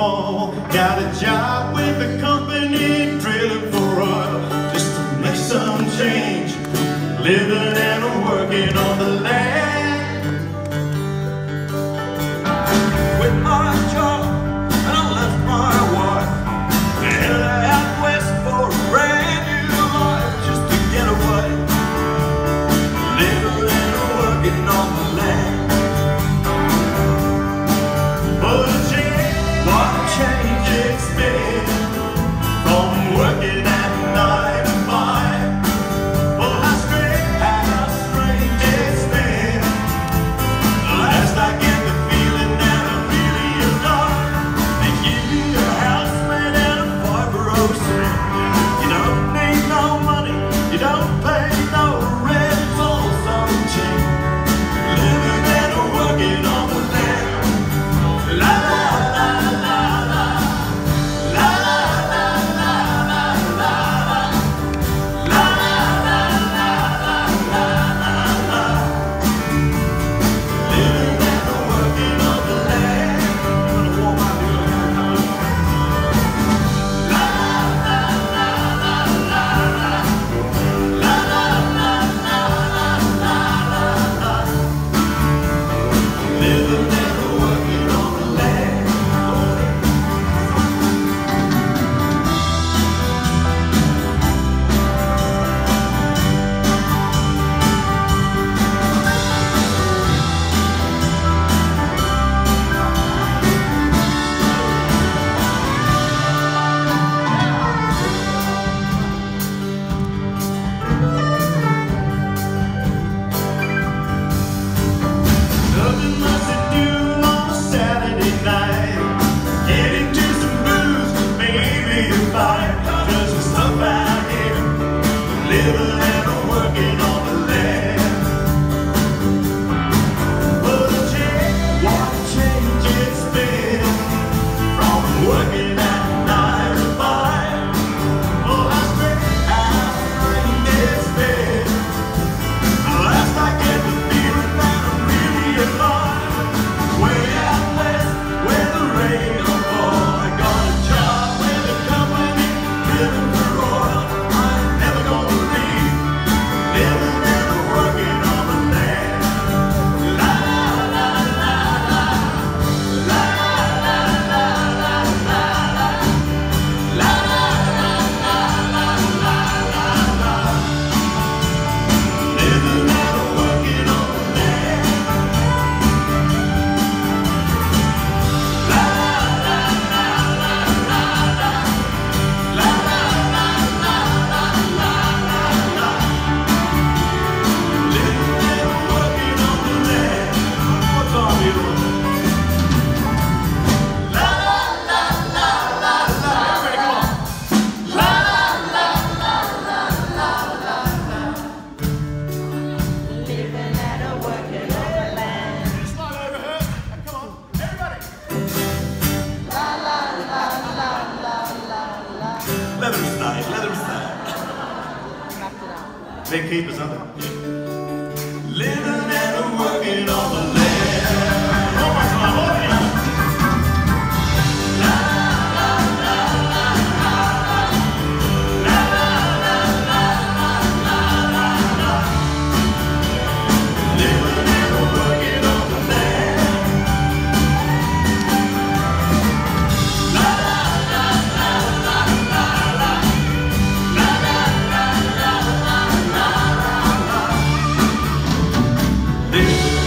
fall. Got a job with a company drilling for oil, just to make some change, living and working on the land. Quit my job and I left my wife, headed out west for a brand new life, just to get away, living and working on the land. But what a change it's been from working at 9 to 5. Oh, how strange it's been. Last I get the feeling that I'm really alive. They give you a house made out of fiber cement. You don't need no money, you don't pay no rent, it's all so cheap, living and working on the land. La la la la la, la la la la la la, la la la la la la. Living and working on the land. I'm gonna warm my beer. La la la la la la, la la la la la la. Living and working on the land. Nothing much to do on a Saturday night. Get into some booze, maybe a fight. Just the stuff out here, living and working on the land. But what a change it's been from working at 9 to 5. Oh, how strange it's been. Last I get the feeling that I'm really alive. Way out west, where the rain don't fall. I got a job with a company drilling for oil. I ain't never gonna leave, living and working on the land. La la la la, la la la la la, la la la la la la. Living and working on the land. La la la la la la, la la la la la la. Living and working on the land. One more time, you. La la la la la. Everybody, come on. La la la la la la. Living and working on the land. It's not overheard. Come on, everybody. La la la la la la la. Let them slide, let them slide. Knocked it out. Big keepers, aren't they? Living and working on the land. One more time, all of you. La la la la la, la la la la la la la. Living and working on the land. La la la la la la la, la la la la la la la. Living